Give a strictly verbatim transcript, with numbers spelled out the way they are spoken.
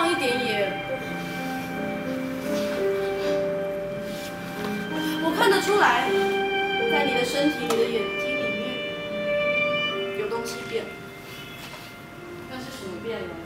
样一点也不好。我看得出来，在你的身体、你的眼睛里面，有东西变了。那是什么变了？